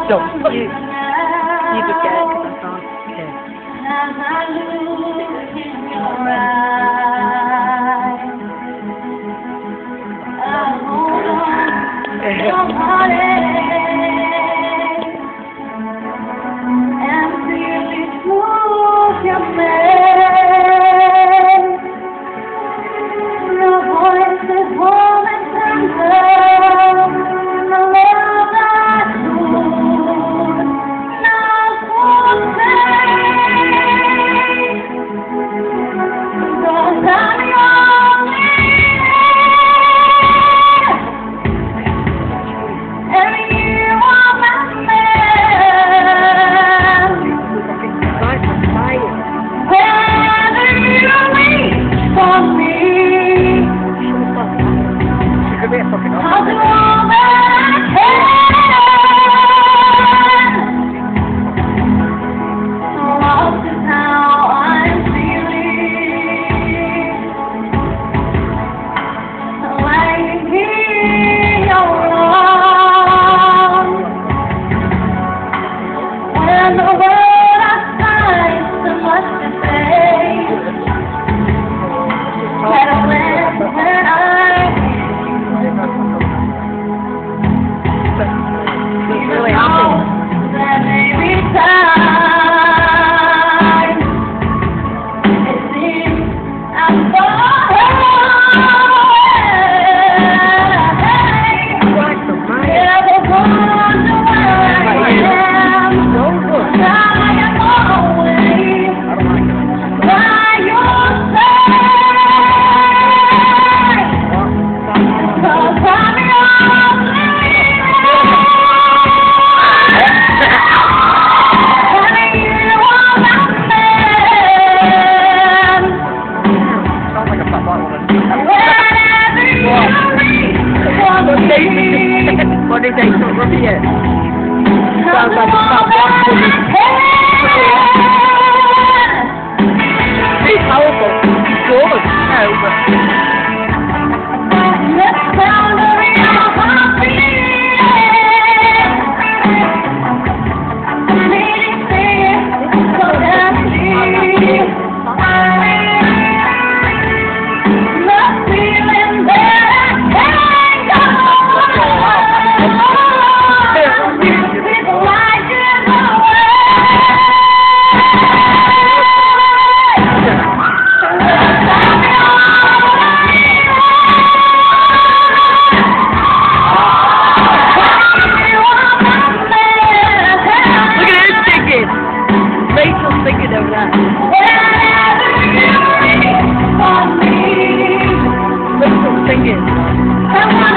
Don't. You just get it because I can't. Okay. As I look in your eyes, I hold on to your heartache and feel it move your face. Your voice is warm and tender, the love I hold now won't fade. 'Cause I'm your man, and you are my man. Whether you wait for me, I'll do all that I can. Lost is how I'm feeling. Lying here, you're wrong. When the world outside so much to say, better when He's really happy. that every time it seems I'm far away. Never wonder where I am. I am always by your side. 'Cause I'm What did they do? Repeat it. Sounds like it's not watching. It's powerful. It's good. No, but... Rachel's thinking over that. Rachel's singing.